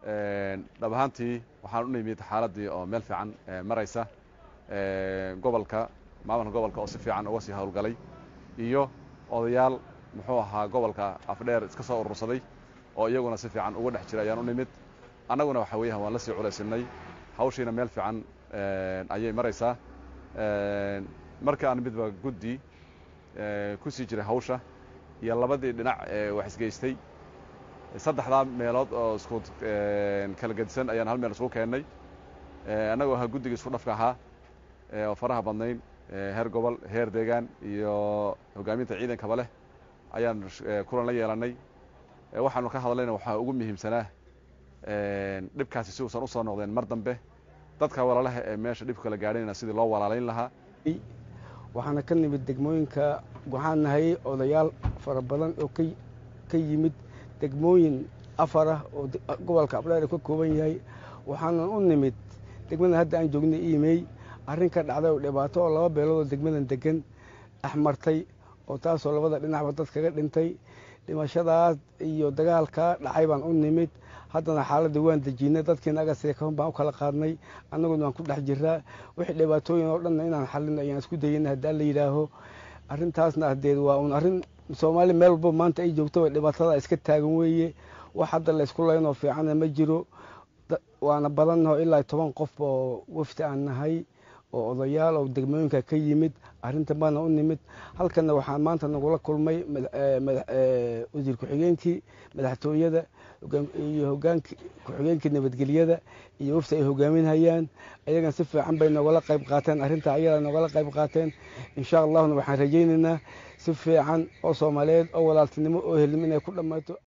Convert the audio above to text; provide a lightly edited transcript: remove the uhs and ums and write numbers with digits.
dhab ahaantii waxaan u nimid xaaladii oo meel fiican maraysa gobolka maamulka gobolka oo si fiican uga sii hawlgalay iyo odayaal muxuu ahaa gobolka afdheer iska soo urursaday oo iyaguna si fiican uga dhex jiray ayaan u nimid annaguna waxa weeyaan waan la sii culaysinay hawshiina meel fiican ayay maraysaa marka aan midba guddi ku sii jiray hawsha iyo labadii dhinac wax isgeystay saddexdaa meelood oo isku kala gedisan ayaan hal meel isku keennay annagoo ahaa guddiga isku dhafka ahaa oo faraha badnayn heer gobol heer deegaan iyo hoggaaminta ciidankaba leh ayaan kulan la yeelannay waxaanu ka hadlayna waxaa ugu muhiimsanaa dhibkaasi si uusan u soo noqdeen mar dambe dadka walaalaha ee meesha dhibku kala gaadhayna sidii loo walaalayn lahaa waxaana ka nimid degmooyinka waxaan nahay odayaal fara badan oo ka yimid degmooyin afar ah oo gobolka afdheer ka kooban yahay waxaanan u nimid degmadan hadda aan joognay iimey arrin ka dhacday oo dhibaato oo laba beelood oo degmadan degan axmartay oo taasoo labada dhinacba dad kaga dhintay dhimashadaas iyo dagaalkaa dhacay baan u nimid haddana xaaladda waan dejiinay dadkiina agasiga kaban baan u kala qaadnay annaguna waan ku dhex jiraa wixii dhibaatooyin oo dhanna inaan xallino ayaan isku dayana haddaan la yidhaaho arrintaasna hadeed waa un arrin soomaali meel walba maanta ay joogto dhibaatada iska taagan weeye wax hadda la isku laynoo fiicana ma jiro waana badannaho ilaa 10 qof oo wafdi aan nahay oo odayaal oo degmooyinka ka yimid arrinta baana u nimid halkana waxaan maanta nagula kulmay wasiir ku-xigeenkii madaxtooyada iyo hoggaanka ku-xigeenkii nabadgelyada iyo wafdi ay hogaaminayaan ayagan si fiican bay nagala qayb qaateen arrinta ayada nagala qayb qaateen insha allahna waxaan rajaynaynaa si fiican oo Soomaaliyeed oo walaaltinimo oo helnimo inay ku dhamaato